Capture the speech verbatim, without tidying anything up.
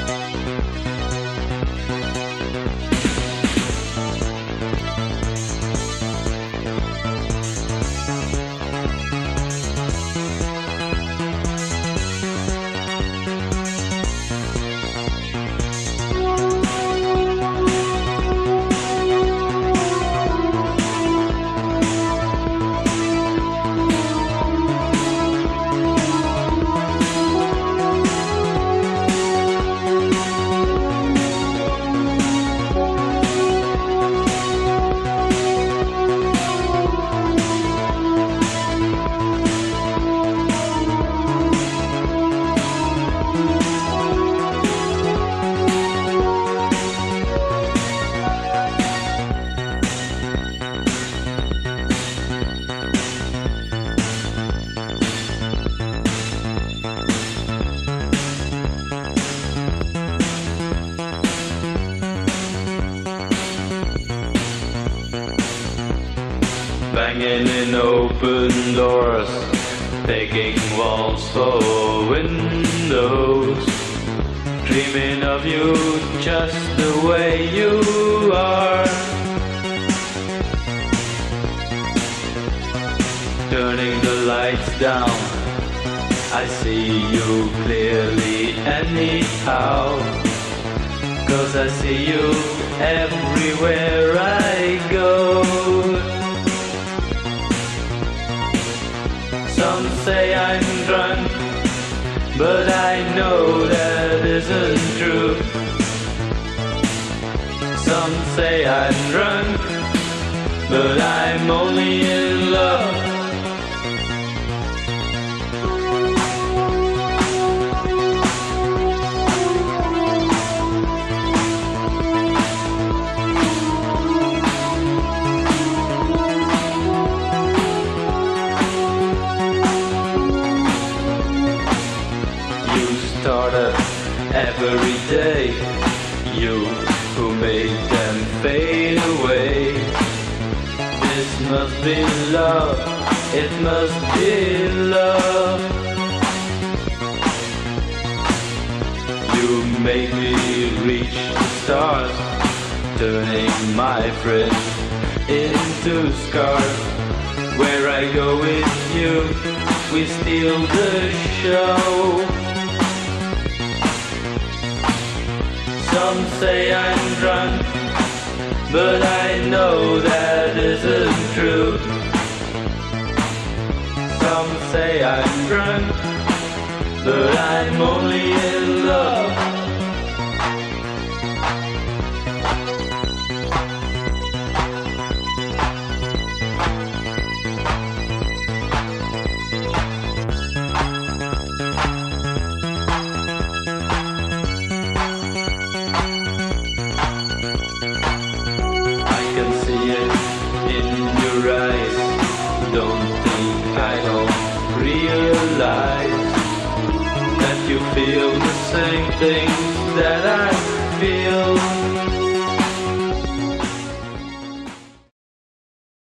Banging in open doors, taking walls for windows, dreaming of you just the way you are, turning the lights down, I see you clearly anyhow, 'cause I see you everywhere I go. Some say I'm drunk, but I know that isn't true. Some say I'm drunk, but I'm only in love. Every day, you who made them fade away. This must be love, it must be love. You made me reach the stars, turning my friends into scars. Where I go with you, we steal the show. Some say I'm drunk, but I know that isn't true. Some say I'm drunk, but I'm only in love. Don't think I don't realize that you feel the same things that I feel.